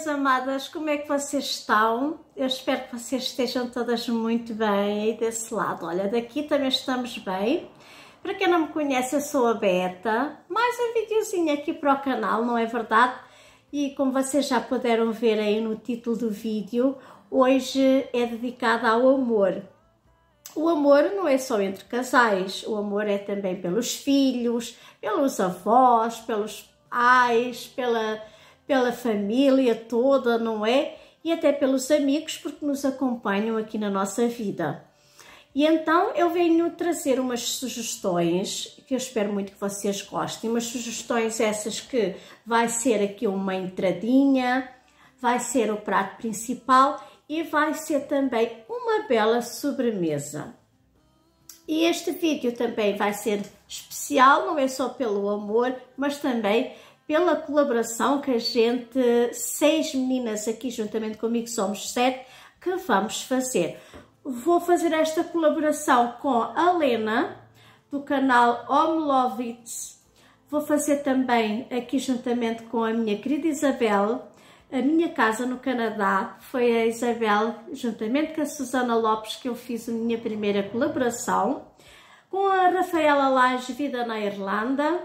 minhas amadas, como é que vocês estão? Eu espero que vocês estejam todas muito bem aí desse lado. Olha, daqui também estamos bem. Para quem não me conhece, eu sou a Beta. Mais um videozinho aqui para o canal, não é verdade? E como vocês já puderam ver aí no título do vídeo, hoje é dedicado ao amor. O amor não é só entre casais, o amor é também pelos filhos, pelos avós, pelos pais, pela família toda, não é? E até pelos amigos, porque nos acompanham aqui na nossa vida. E então eu venho trazer umas sugestões, que eu espero muito que vocês gostem, umas sugestões essas que vai ser aqui uma entradinha, vai ser o prato principal e vai ser também uma bela sobremesa. E este vídeo também vai ser especial, não é só pelo amor, mas também pela colaboração que a gente, 6 meninas aqui juntamente comigo, somos 7, que vamos fazer. Vou fazer esta colaboração com a Lena, do canal Home Love It. Vou fazer também aqui juntamente com a minha querida Isabel. A minha casa no Canadá foi a Isabel, juntamente com a Susana Lopes, que eu fiz a minha primeira colaboração. Com a Rafaela Lage, Vida na Irlanda.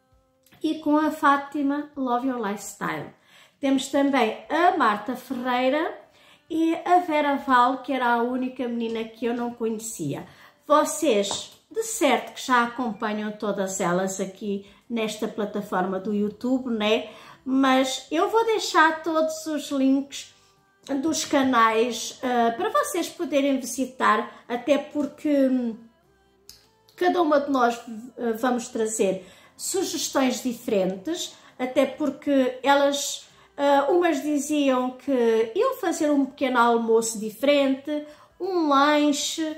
E com a Fátima, Love Your Lifestyle. Temos também a Marta Ferreira e a Vera Val, que era a única menina que eu não conhecia. Vocês, de certo, que já acompanham todas elas aqui nesta plataforma do YouTube, né? Mas eu vou deixar todos os links dos canais para vocês poderem visitar, até porque cada uma de nós vamos trazer sugestões diferentes, até porque elas, umas diziam que iam fazer um pequeno almoço diferente, um lanche,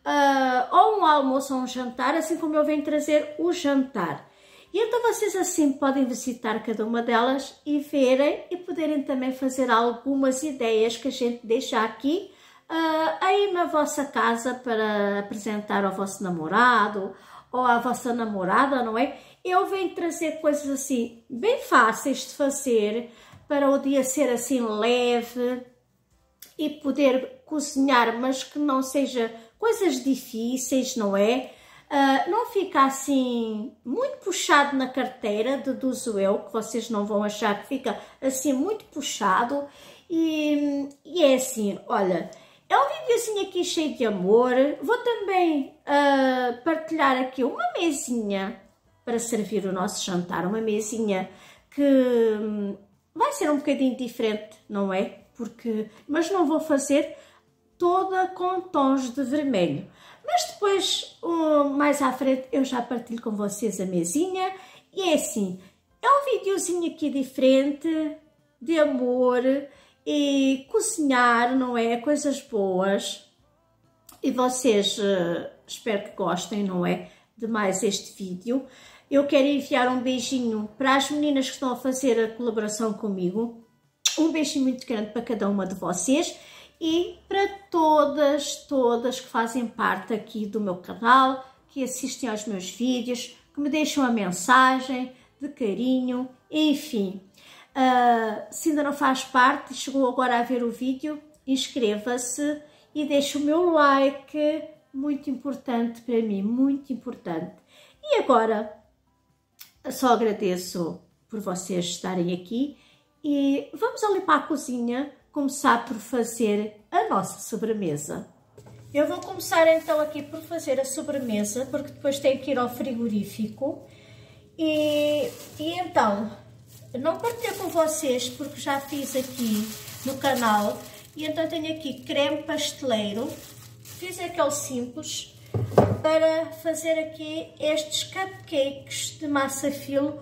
ou um almoço ou um jantar, assim como eu venho trazer o jantar. E então vocês assim podem visitar cada uma delas e verem e poderem também fazer algumas ideias que a gente deixa aqui aí na vossa casa para apresentar ao vosso namorado ou à vossa namorada, não é? Eu venho trazer coisas assim bem fáceis de fazer para o dia ser assim leve e poder cozinhar, mas que não seja coisas difíceis, não é? Não fica assim muito puxado na carteira, deduzo eu, que vocês não vão achar que fica assim muito puxado. E é assim, olha, é um videozinho aqui cheio de amor. Vou também partilhar aqui uma mesinha para servir o nosso jantar, uma mesinha que vai ser um bocadinho diferente, não é? Mas não vou fazer toda com tons de vermelho. Mas depois, mais à frente, eu já partilho com vocês a mesinha. E é assim, é um videozinho aqui diferente, de amor e cozinhar, não é? Coisas boas. E vocês, espero que gostem, não é? De mais este vídeo. Eu quero enviar um beijinho para as meninas que estão a fazer a colaboração comigo. Um beijinho muito grande para cada uma de vocês. E para todas que fazem parte aqui do meu canal, que assistem aos meus vídeos, que me deixam a mensagem de carinho, enfim. Se ainda não faz parte e chegou agora a ver o vídeo, inscreva-se e deixe o meu like, muito importante para mim, muito importante. E agora, só agradeço por vocês estarem aqui e vamos ali para a cozinha começar por fazer a nossa sobremesa. Eu vou começar então aqui por fazer a sobremesa, porque depois tenho que ir ao frigorífico. E então, não partilho com vocês, porque já fiz aqui no canal. E então tenho aqui creme pasteleiro. Fiz aquele simples para fazer aqui estes cupcakes de massa filo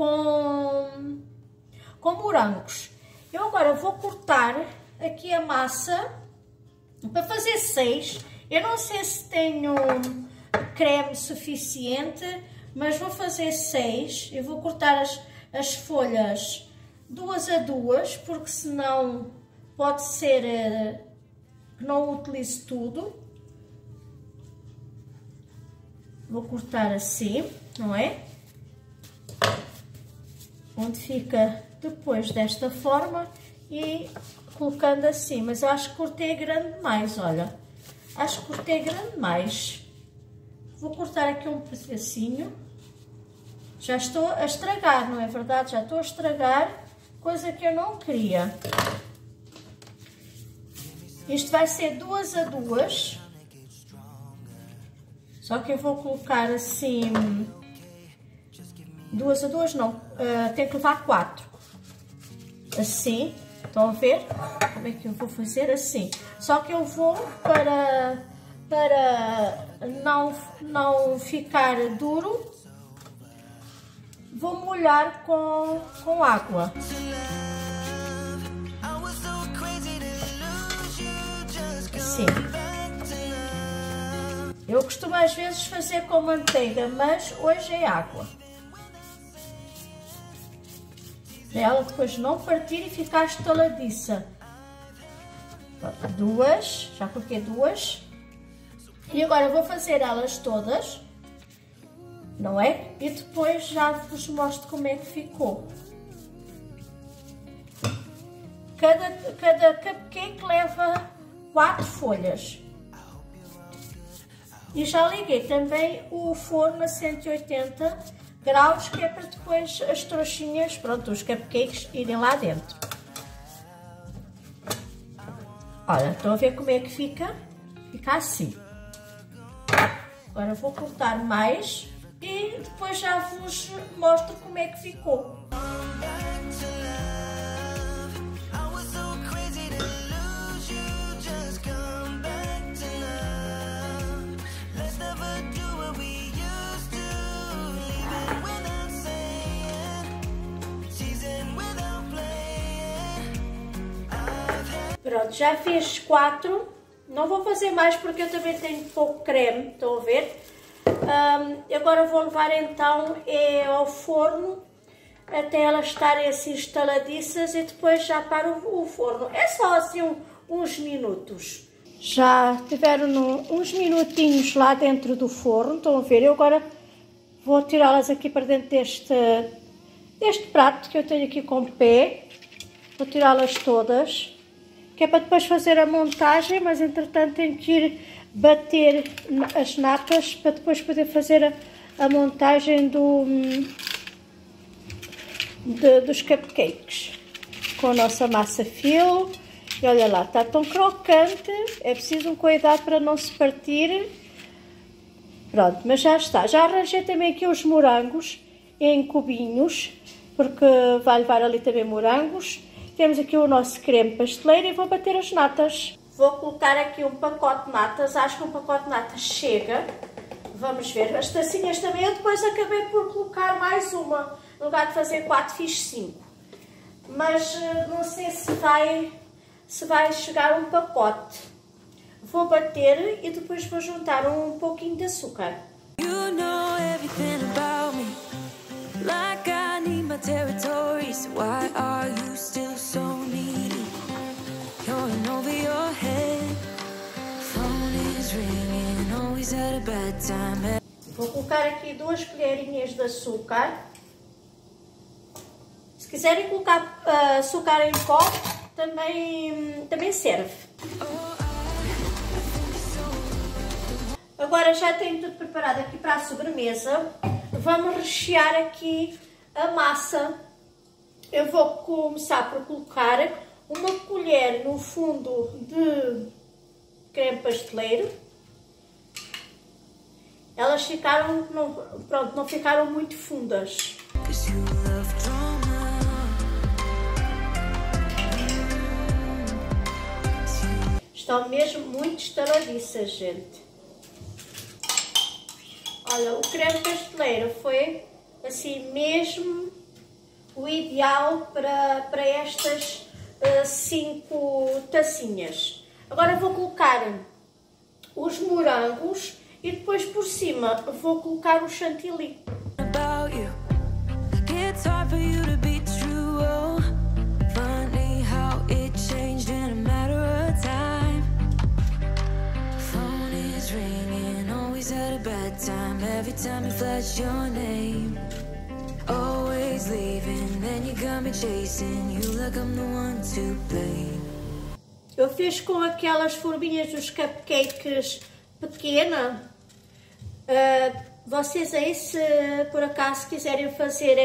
com morangos. Eu agora vou cortar aqui a massa para fazer 6. Eu não sei se tenho creme suficiente, mas vou fazer 6. Eu vou cortar as folhas 2 a 2, porque senão pode ser que não utilize tudo. Vou cortar assim, não é? Onde fica depois desta forma e colocando assim, mas eu acho que cortei grande demais, olha. Acho que cortei grande demais. Vou cortar aqui um pedacinho. Já estou a estragar, não é verdade? Já estou a estragar, coisa que eu não queria. Isto vai ser 2 a 2. Só que eu vou colocar assim... 2 a 2 não, tem que levar 4. Assim, estão a ver? Como é que eu vou fazer? Assim. Só que eu vou para não ficar duro, vou molhar com água. Assim. Eu costumo às vezes fazer com manteiga, mas hoje é água. Para ela depois não partir e ficar estaladiça. 2, já coloquei 2. E agora vou fazer elas todas, não é? E depois já vos mostro como é que ficou. Cada cupcake leva 4 folhas. E já liguei também o forno a 180 graus, que é para depois as trouxinhas, pronto, os cupcakes irem lá dentro. Olha, estão a ver como é que fica? Fica assim. Agora vou cortar mais e depois já vos mostro como é que ficou. Pronto, já fiz 4, não vou fazer mais porque eu também tenho pouco creme, estão a ver? Agora vou levar então ao forno até elas estarem assim estaladiças e depois já para o forno. É só assim uns minutos. Já tiveram uns minutinhos lá dentro do forno, estão a ver? Eu agora vou tirá-las aqui para dentro deste prato que eu tenho aqui com pé. Vou tirá-las todas, que é para depois fazer a montagem, mas entretanto tenho que ir bater as natas para depois poder fazer a montagem dos cupcakes com a nossa massa filo. E olha lá, está tão crocante, é preciso um cuidado para não se partir. Pronto, mas já está. Já arranjei também aqui os morangos em cubinhos, porque vai levar ali também morangos. Temos aqui o nosso creme pasteleiro e vou bater as natas. Vou colocar aqui um pacote de natas, acho que um pacote de natas chega. Vamos ver, as tacinhas também eu depois acabei por colocar mais uma. No lugar de fazer 4, fiz 5. Mas não sei se vai chegar um pacote. Vou bater e depois vou juntar um pouquinho de açúcar. You know everything about me. Like I need my territory, so why are you still so needy? You're in over your head. Phone is ringing, always at a bad time. Vou colocar aqui 2 colherinhas de açúcar. Se quiserem colocar açúcar em pó, também serve. Agora já tenho tudo preparado aqui para a sobremesa. Vamos rechear aqui a massa. Eu vou começar por colocar uma colher no fundo de creme pasteleiro. Elas ficaram, pronto, não ficaram muito fundas. Estão mesmo muito estaladiças, gente. Olha, o creme pasteleiro foi assim mesmo o ideal para estas 5 tacinhas. Agora vou colocar os morangos e depois por cima vou colocar o chantilly. Every time you flash your name, always was leaving, then you got me chasing you like I'm the one to blame. Eu fiz com aquelas forminhas dos cupcakes pequena. Vocês aí, se por acaso quiserem fazer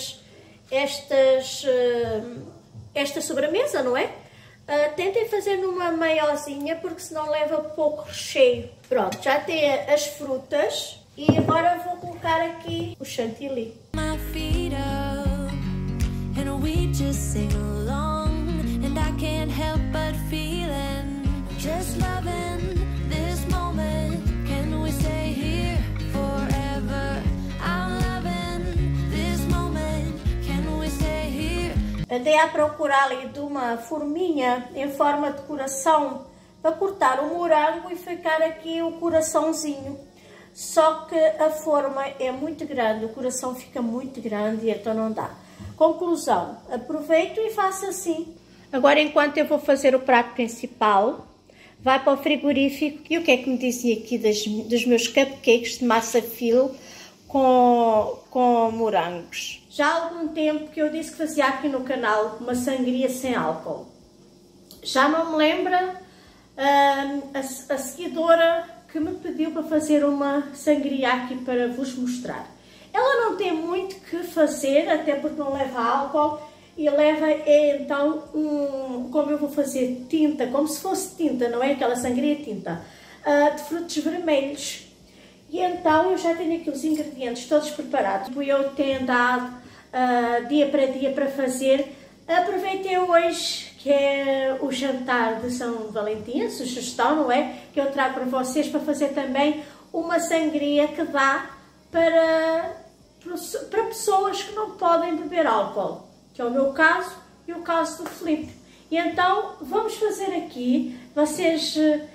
esta sobremesa, não é? Tentem fazer numa maiorzinha, porque senão leva pouco recheio. Pronto, já tem as frutas e agora vou colocar aqui o chantilly. My feet up, and we just sing along, and I can't help but feeling, just loving this moment. Can we stay here forever? I'm loving this moment. Can we stay here? Andei a procurar ali de uma forminha em forma de coração para cortar o morango e ficar aqui o coraçãozinho. Só que a forma é muito grande, o coração fica muito grande e então não dá. Conclusão, aproveito e faço assim. Agora, enquanto eu vou fazer o prato principal, vai para o frigorífico. E o que é que me dizem aqui dos meus cupcakes de massa filo com morangos? Já há algum tempo que eu disse que fazia aqui no canal uma sangria sem álcool. Já não me lembra a seguidora que me pediu para fazer uma sangria aqui para vos mostrar. Ela não tem muito que fazer, até porque não leva álcool e leva então como eu vou fazer tinta, como se fosse tinta, não é aquela sangria tinta, de frutos vermelhos. E então eu já tenho aqui os ingredientes todos preparados. Eu tenho andado dia para dia para fazer. Aproveitei hoje, que é o jantar de São Valentim, a sugestão, não é? Que eu trago para vocês para fazer também uma sangria que dá para pessoas que não podem beber álcool, que é o meu caso e o caso do Filipe. E então vamos fazer aqui, vocês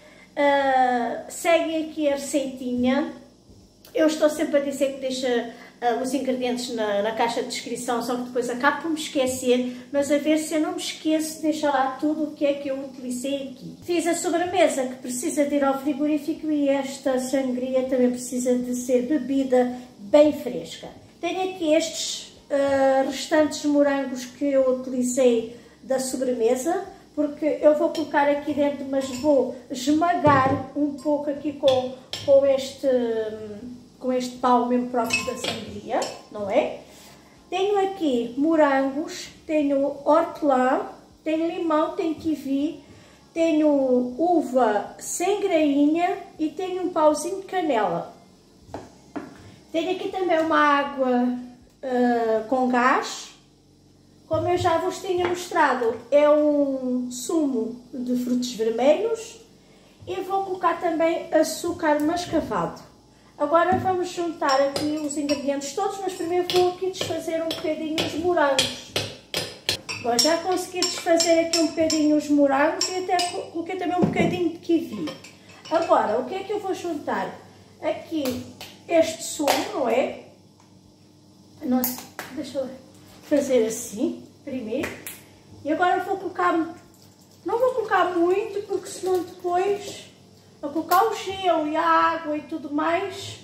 seguem aqui a receitinha. Eu estou sempre a dizer que deixa os ingredientes na caixa de descrição, só que depois acabo por me esquecer, mas a ver se eu não me esqueço de deixar lá tudo o que é que eu utilizei aqui. Fiz a sobremesa que precisa de ir ao frigorífico e esta sangria também precisa de ser bebida bem fresca. Tenho aqui estes restantes morangos que eu utilizei da sobremesa, porque eu vou colocar aqui dentro, mas vou esmagar um pouco aqui com este pau mesmo próprio da sangria, não é? Tenho aqui morangos, tenho hortelã, tenho limão, tenho kiwi, tenho uva sem grainha e tenho um pauzinho de canela. Tenho aqui também uma água com gás. Como eu já vos tinha mostrado, é um sumo de frutos vermelhos e vou colocar também açúcar mascavado. Agora vamos juntar aqui os ingredientes todos, mas primeiro vou aqui desfazer um bocadinho os morangos. Bom, já consegui desfazer aqui um bocadinho os morangos e até coloquei também um bocadinho de kiwi. Agora, o que é que eu vou juntar? Aqui este sumo, não é? Nossa, deixa eu fazer assim, primeiro. E agora vou colocar, não vou colocar muito, porque senão depois, a colocar o gelo e a água e tudo mais,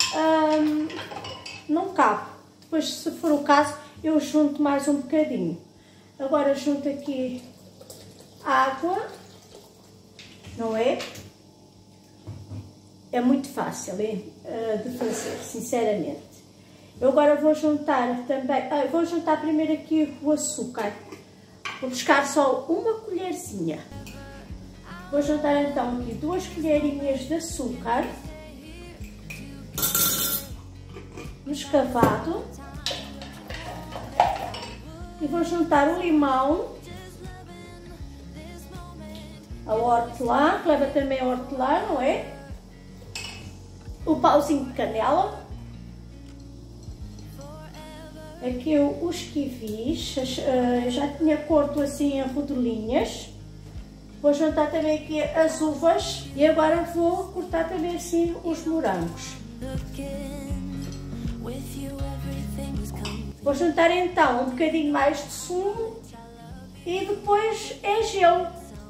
não cabe. Depois, se for o caso, eu junto mais um bocadinho. Agora junto aqui água, não é? É muito fácil de fazer, sinceramente. Eu agora vou juntar também, vou juntar primeiro aqui o açúcar. Vou buscar só uma colherzinha. Vou juntar então aqui 2 colherinhas de açúcar mascavado. E vou juntar o limão, a hortelã, que leva também a hortelã, não é? O pauzinho de canela. Aqui os kiwis, já tinha corto assim em rodelinhas. Vou juntar também aqui as uvas e agora vou cortar também assim os morangos. Vou juntar então um bocadinho mais de sumo e depois é gelo.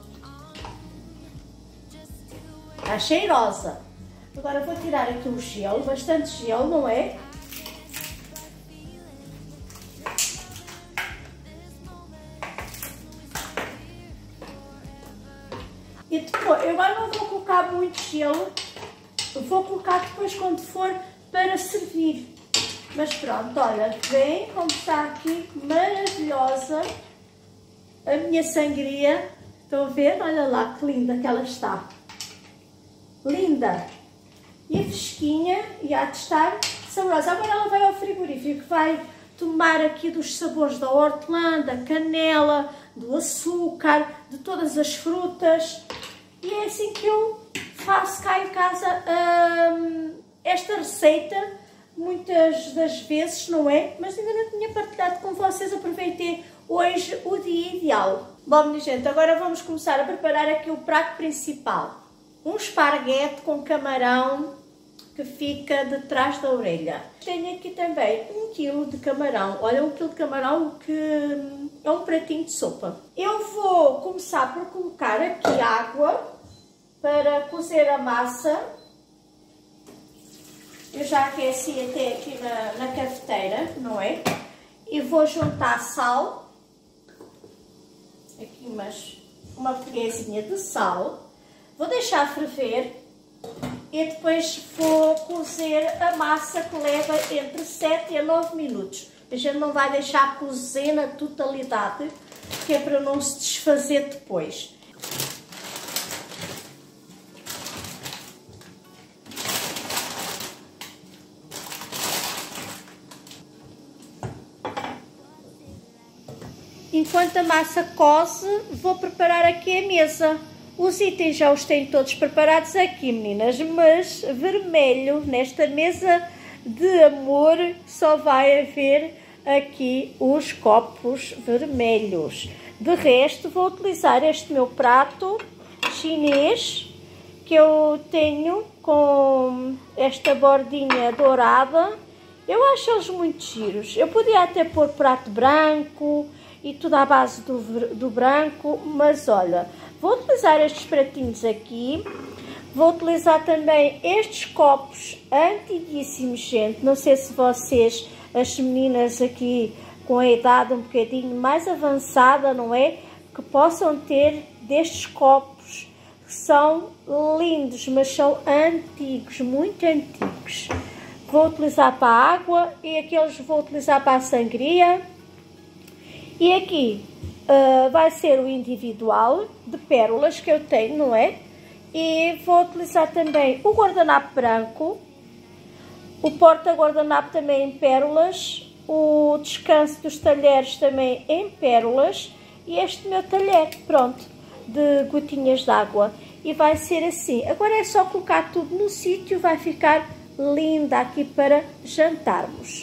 Está cheirosa. Agora vou tirar aqui o gelo, bastante gelo, não é? E depois, eu agora não vou colocar muito gelo, vou colocar depois quando for para servir. Mas pronto, olha, vem como está aqui, maravilhosa a minha sangria. Estão a ver? Olha lá que linda que ela está. Linda! E fresquinha e há de estar saborosa. Agora ela vai ao frigorífico, vai tomar aqui dos sabores da hortelã, da canela, do açúcar, de todas as frutas. E é assim que eu faço cá em casa esta receita. Muitas das vezes, não é? Mas ainda não tinha partilhado com vocês, aproveitei hoje o dia ideal. Bom, minha gente, agora vamos começar a preparar aqui o prato principal. Um esparguete com camarão que fica de trás da orelha. Tenho aqui também 1 kg de camarão. Olha, 1 kg de camarão que é um pratinho de sopa. Eu vou começar por colocar aqui água para cozer a massa. Eu já aqueci até aqui na cafeteira, não é? E vou juntar sal. Aqui uma colherzinha de sal. Vou deixar ferver e depois vou cozer a massa, que leva entre 7 a 9 minutos. A gente não vai deixar cozer na totalidade, que é para não se desfazer depois. Enquanto a massa coze, vou preparar aqui a mesa. Os itens já os tenho todos preparados aqui, meninas, mas vermelho, nesta mesa de amor, só vai haver aqui os copos vermelhos. De resto, vou utilizar este meu prato chinês, que eu tenho com esta bordinha dourada. Eu acho eles muito giros. Eu podia até pôr prato branco e tudo à base do branco, mas olha, vou utilizar estes pratinhos aqui. Vou utilizar também estes copos antiguíssimos, gente. Não sei se vocês, as meninas aqui com a idade um bocadinho mais avançada, não é? Que possam ter destes copos, que são lindos, mas são antigos, muito antigos. Vou utilizar para a água e aqueles vou utilizar para a sangria. E aqui vai ser o individual de pérolas que eu tenho, não é? E vou utilizar também o guardanapo branco, o porta-guardanapo também em pérolas, o descanso dos talheres também em pérolas e este meu talher, pronto, de gotinhas de água. E vai ser assim. Agora é só colocar tudo no sítio, vai ficar linda aqui para jantarmos.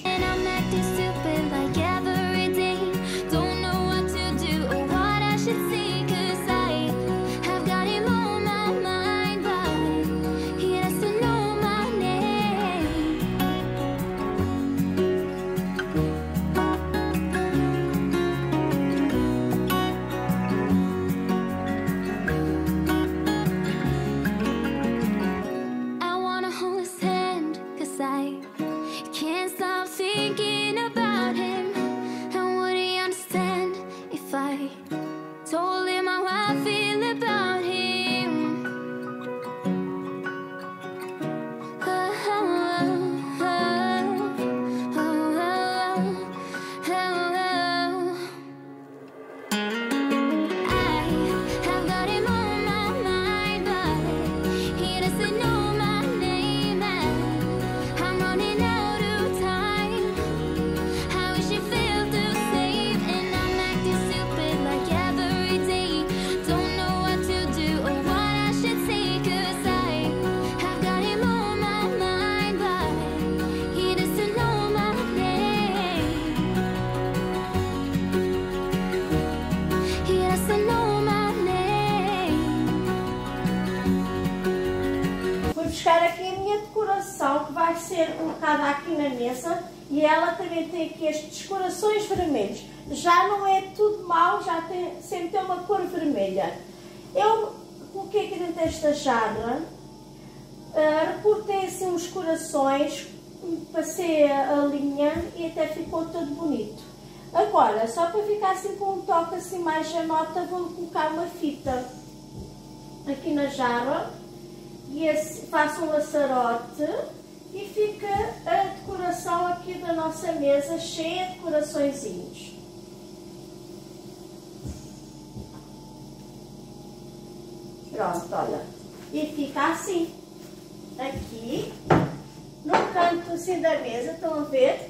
Aqui a minha decoração, que vai ser colocada aqui na mesa, e ela também tem aqui estes corações vermelhos. Já não é tudo mau, já tem, sempre tem uma cor vermelha. Eu coloquei aqui dentro desta jarra, recortei assim uns corações, passei a linha e até ficou todo bonito. Agora, só para ficar assim com um toque assim mais janota, vou colocar uma fita. aqui na jarra e faço um laçarote e fica a decoração aqui da nossa mesa cheia de coraçõezinhos. Pronto, olha, e fica assim, aqui no canto assim da mesa, estão a ver?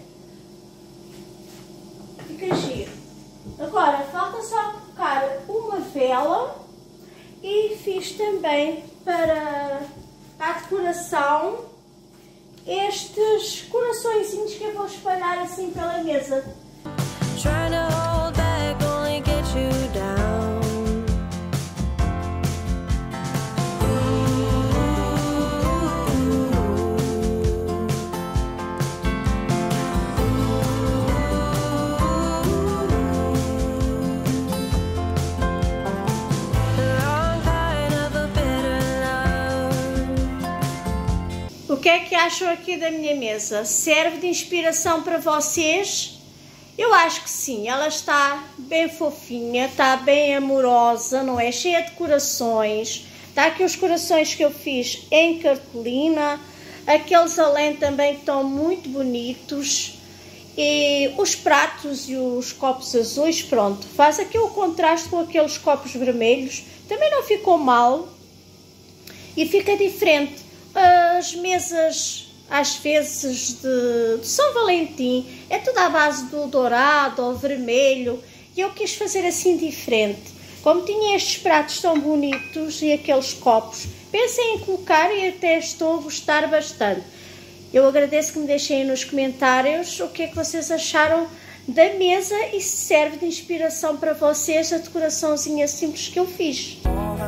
Fica giro. Agora falta só colocar uma vela e fiz também para a decoração estes coraçõezinhos que eu vou espalhar assim pela mesa. Trying to hold back only get you down. O que é que acham aqui da minha mesa? Serve de inspiração para vocês? Eu acho que sim, ela está bem fofinha, está bem amorosa, não é? Cheia de corações. Está aqui os corações que eu fiz em cartolina, aqueles além também que estão muito bonitos. E os pratos e os copos azuis, pronto, faz aqui o contraste com aqueles copos vermelhos. Também não ficou mal e fica diferente. As mesas, às vezes, de São Valentim, é tudo à base do dourado ou vermelho, e eu quis fazer assim diferente. Como tinha estes pratos tão bonitos e aqueles copos, pensei em colocar e até estou a gostar bastante. Eu agradeço que me deixem nos comentários o que é que vocês acharam da mesa e se serve de inspiração para vocês a decoraçãozinha simples que eu fiz.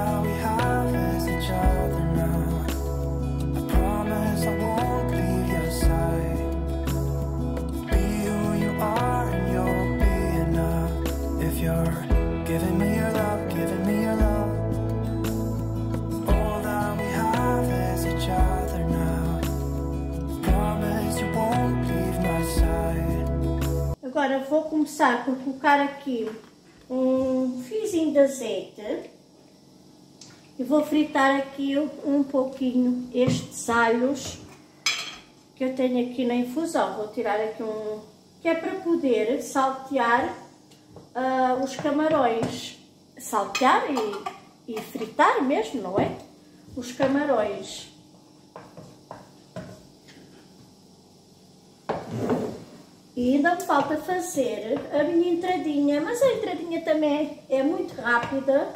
Agora vou começar por colocar aqui um fiozinho de azeite e vou fritar aqui um pouquinho estes alhos que eu tenho aqui na infusão. Vou tirar aqui que é para poder saltear os camarões. Saltear e fritar mesmo, não é? Os camarões. E ainda me falta fazer a minha entradinha, mas a entradinha também é muito rápida.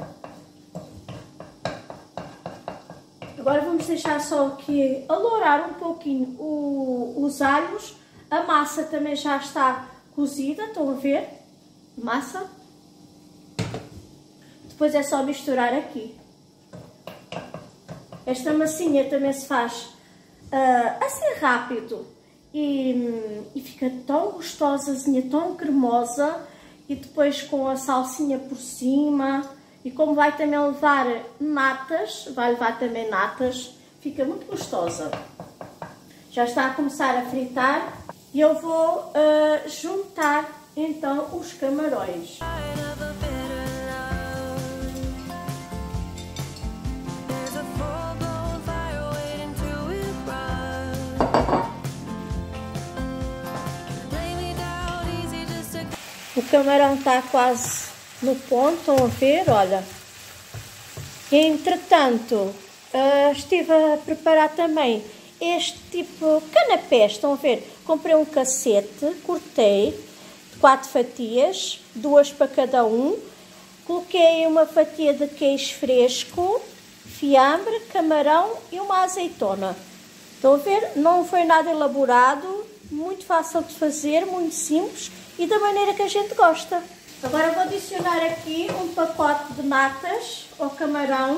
Agora vamos deixar só aqui alourar um pouquinho os alhos. A massa também já está cozida, estão a ver? Massa. Depois é só misturar aqui. Esta massinha também se faz assim rápido. E fica tão gostosazinha, tão cremosa, e depois com a salsinha por cima, e como vai também levar natas, vai levar também natas, fica muito gostosa. Já está a começar a fritar e eu vou juntar então os camarões. O camarão está quase no ponto, estão a ver, olha. Entretanto, estive a preparar também este tipo canapés, estão a ver? Comprei um cacete, cortei 4 fatias, 2 para cada um. Coloquei uma fatia de queijo fresco, fiambre, camarão e uma azeitona. Estão a ver? Não foi nada elaborado, muito fácil de fazer, muito simples. E da maneira que a gente gosta. Agora vou adicionar aqui um pacote de natas ao camarão.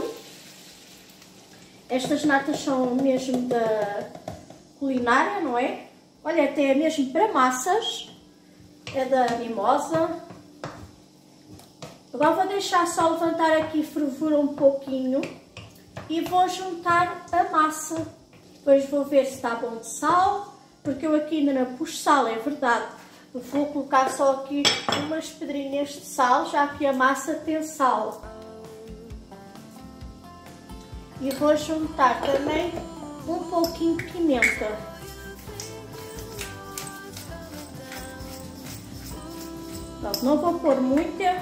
Estas natas são mesmo da culinária, não é? Olha, até é mesmo para massas. É da Mimosa. Agora vou deixar só levantar aqui fervura um pouquinho. E vou juntar a massa. Depois vou ver se está bom de sal. Porque eu aqui ainda não pus sal, é verdade. Vou colocar só aqui umas pedrinhas de sal, já que a massa tem sal. E vou juntar também um pouquinho de pimenta. Pronto, não vou pôr muita.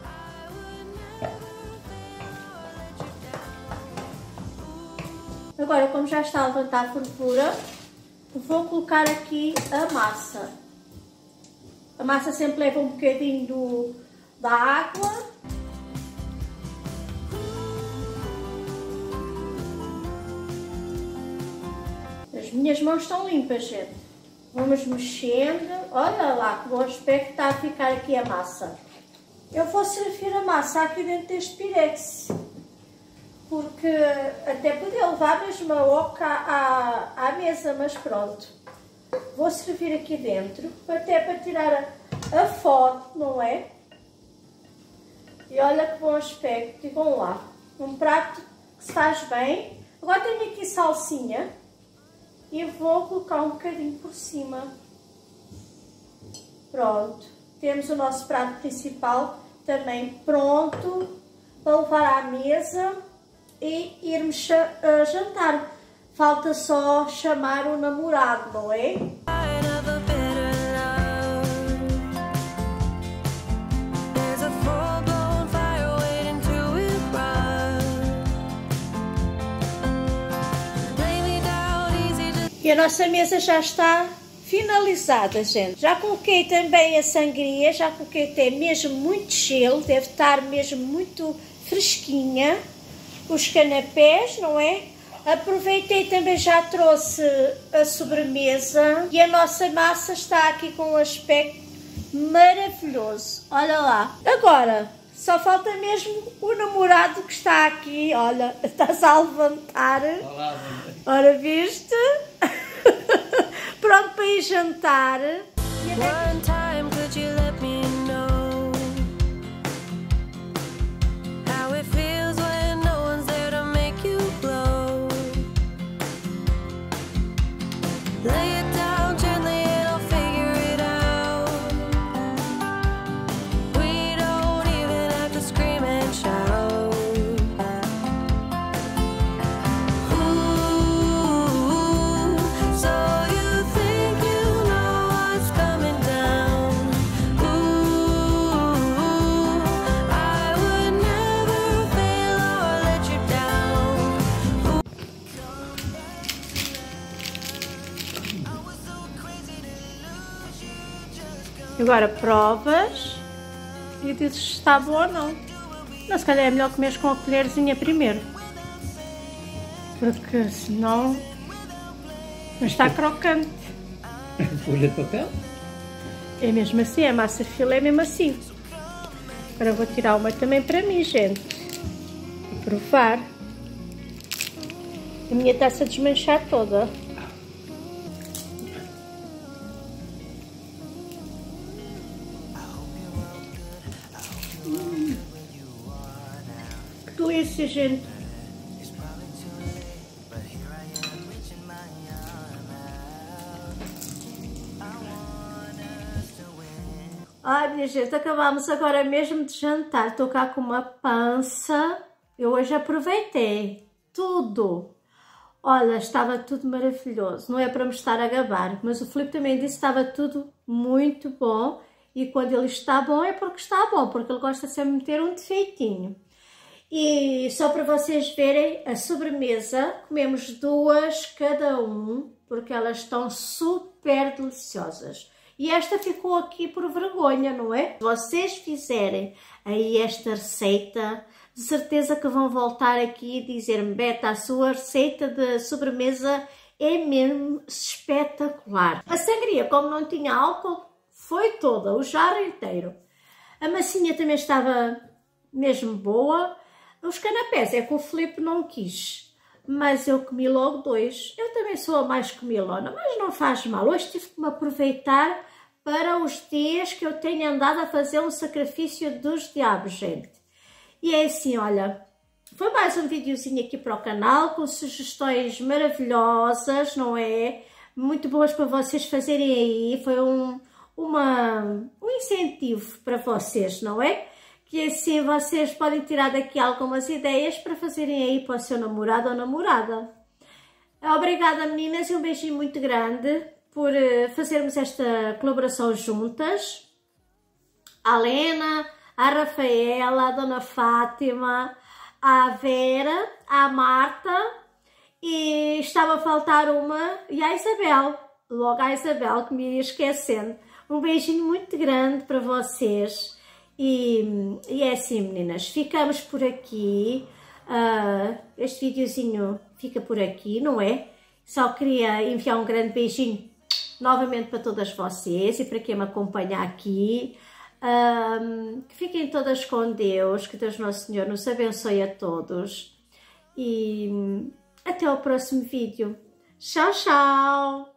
Agora, como já está a levantar a fervura, vou colocar aqui a massa. A massa sempre leva um bocadinho da água. As minhas mãos estão limpas, gente. Vamos mexendo. Olha lá que bom aspecto está a ficar aqui a massa. Eu vou servir a massa aqui dentro deste pirex, porque até podia levar mesmo a oca à mesa, mas pronto. Vou servir aqui dentro, até para tirar a foto, não é? E olha que bom aspecto, digam lá. Um prato que se faz bem. Agora tenho aqui salsinha e vou colocar um bocadinho por cima. Pronto. Temos o nosso prato principal também pronto para levar à mesa e irmos jantar. Falta só chamar o namorado, não é? E a nossa mesa já está finalizada, gente. Já coloquei também a sangria, já coloquei até mesmo muito gelo, deve estar mesmo muito fresquinha. Os canapés, não é? Aproveitei também, já trouxe a sobremesa e a nossa massa está aqui com um aspecto maravilhoso. Olha lá. Agora, só falta mesmo o namorado que está aqui. Olha, está-se a levantar. Olá, ora, viste? Pronto para ir jantar. One time, could you let me know how it feels when no one's there to make you glow? Lay it down gently and I'll figure it out. We don't even have to scream and shout. Ooh, so you think you know what's coming down? Ooh, I would never fail or let you down. Agora provas e dizes se está bom ou não. Mas se calhar é melhor comer com a colherzinha primeiro, porque senão não está crocante. Folha de papel? É mesmo assim, a massa filé é mesmo assim. Agora vou tirar uma também para mim, gente. E provar. A minha está-se a desmanchar toda. Que delícia, gente. Ai, minha gente, acabamos agora mesmo de jantar. Estou cá com uma pança. Eu hoje aproveitei tudo. Olha, estava tudo maravilhoso. Não é para me estar a gabar, mas o Filipe também disse que estava tudo muito bom. E quando ele está bom é porque está bom, porque ele gosta sempre de meter um defeitinho. E só para vocês verem, a sobremesa, comemos duas cada um, porque elas estão super deliciosas. E esta ficou aqui por vergonha, não é? Se vocês fizerem aí esta receita, de certeza que vão voltar aqui e dizer-me: Beta, a sua receita de sobremesa é mesmo espetacular. A sangria, como não tinha álcool, foi toda, o jarro inteiro. A massinha também estava mesmo boa. Os canapés é que o Filipe não quis, mas eu comi logo dois. Eu também sou a mais comilona, mas não faz mal. Hoje tive que me aproveitar para os dias que eu tenho andado a fazer um sacrifício dos diabos, gente. E é assim, olha, foi mais um videozinho aqui para o canal, com sugestões maravilhosas, não é? Muito boas para vocês fazerem aí. Foi um incentivo para vocês, não é? que assim vocês podem tirar daqui algumas ideias para fazerem aí para o seu namorado ou namorada. Obrigada, meninas, e um beijinho muito grande por fazermos esta colaboração juntas. A Lena, a Rafaela, a Dona Fátima, a Vera, a Marta, e estava a faltar uma, e a Isabel, logo a Isabel, que me iria esquecendo. Um beijinho muito grande para vocês. E é assim, meninas, ficamos por aqui. Este videozinho fica por aqui, não é? Só queria enviar um grande beijinho novamente para todas vocês e para quem me acompanha aqui. Que fiquem todas com Deus, que Deus Nosso Senhor nos abençoe a todos. E até ao próximo vídeo. Tchau, tchau!